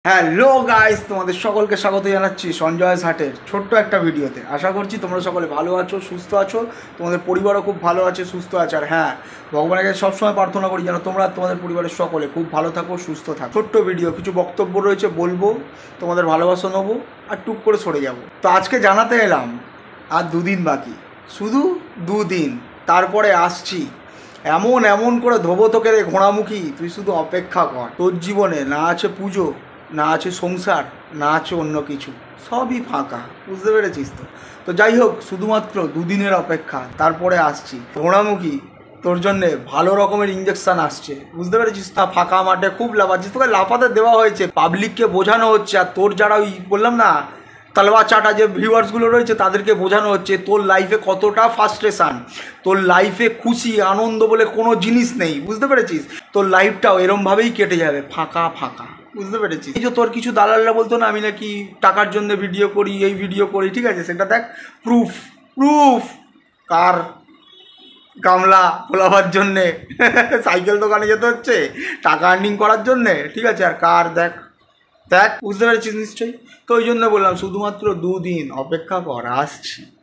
Hello guys, তোমাদের সকলকে স্বাগত জানাচ্ছি সঞ্জয় হাটের ছোট্ট একটা ভিডিওতে। আশা করছি তোমরা সকলে ভালো আছো, সুস্থ আছো, তোমাদের পরিবারও খুব ভালো আছে, সুস্থ আছে। আর হ্যাঁ, ভগবানের কাছে সবসময় প্রার্থনা করি যেন তোমরা তোমাদের পরিবারের সকলে খুব ভালো থাকো, সুস্থ থাকো। ছোট্ট ভিডিও, কিছু বক্তব্য রয়েছে বলবো, তোমাদের ভালোবাসা নেবো আর টুক করে সরে যাব। তো আজকে জানাতে এলাম আর দুদিন বাকি, শুধু দুদিন, তারপরে আসছি। এমন এমন করে ধোবো তোকে রে ঘোড়ামুখী, তুই শুধু অপেক্ষা কর। তোর জীবনে না আছে পুজো, না আছে সংসার, না আছে অন্য কিছু, সবই ফাঁকা। বুঝতে পেরেছিস তো? তো যাই হোক, শুধুমাত্র দুদিনের অপেক্ষা, তারপরে আসছি ঘোড়ামুখী। তোর জন্যে ভালো রকমের ইঞ্জেকশান আসছে, বুঝতে পেরেছিস? তা ফাঁকা মাঠে খুব লাফাচ্ছিস, তোকে লাফাতে দেওয়া হয়েছে, পাবলিককে বোঝানো হচ্ছে। আর তোর যারা ওই বললাম না তালবা চাটা যে ভিউয়ার্সগুলো রয়েছে, তাদেরকে বোঝানো হচ্ছে তোর লাইফে কতটা ফ্রাস্ট্রেশন, তোর লাইফে খুশি আনন্দ বলে কোনো জিনিস নেই। বুঝতে পেরেছিস? তোর লাইফটাও এরমভাবেই কেটে যাবে, ফাঁকা ফাঁকা। বুঝতে পেরেছিস? এই যে তোর কিছু দালালরা বলতো না আমি নাকি টাকার জন্য ভিডিও করি, এই ভিডিও করি, ঠিক আছে, সেটা দেখ প্রুফ। প্রুফ কার? গামলা ফোলাবার জন্যে সাইকেল দোকানে যেতে হচ্ছে টাকা আর্নিং করার জন্যে, ঠিক আছে। আর কার? দেখ দেখ, বুঝতে পেরেছিস নিশ্চয়ই? তো ওই জন্য বললাম শুধুমাত্র দুদিন অপেক্ষা কর, আসছি।